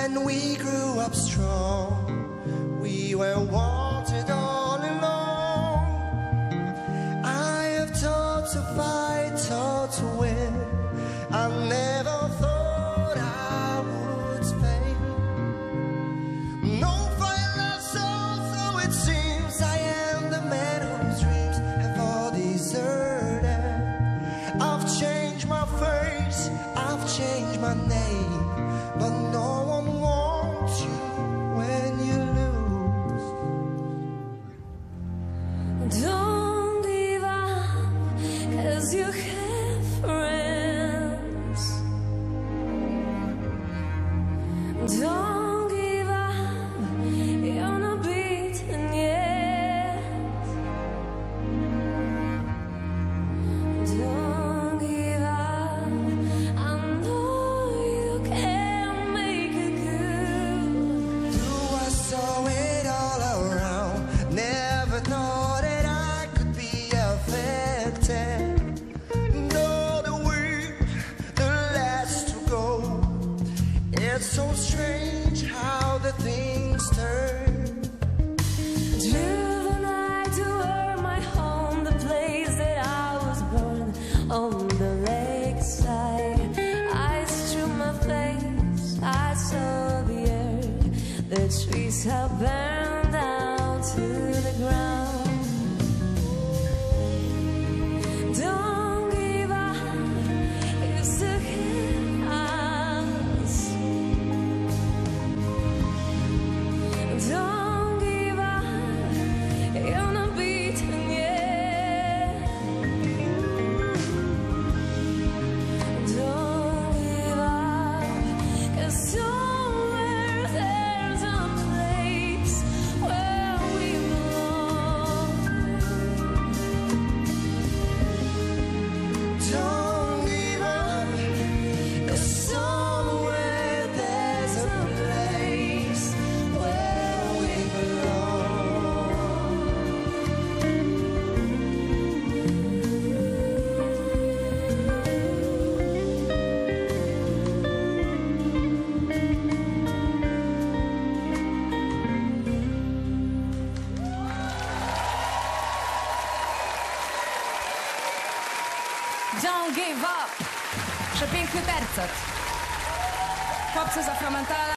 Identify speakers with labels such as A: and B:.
A: when we grew up strong, we were wanted all along. I have taught to fight, taught to win. I never thought I would fail. No final soul, so it seems I am the man whose dreams have all deserted. I've changed my face, I've changed my name, but no one wants you when you lose.
B: Don't give up, 'cause you have friends. Don't give up, you're not beaten yet. Don't give up, I know you can make it good.
A: Though I saw it all around, never thought that I could be affected. Though the weak, the last to go, it's so strange how the things turn.
B: Driven I to earn my home, the place that I was born, on the lakeside. I strew my face, I saw the earth, the trees have burned down to the ground. Don't give up, you still have us. Don't give up, you're not beaten yet. Don't give up, 'cause somewhere there's a place where we belong.
A: Don't give up, 'cause somewhere there's a place where we belong.
C: Don't give up. Przepiękny tercet. Chłopcy z Afromentala.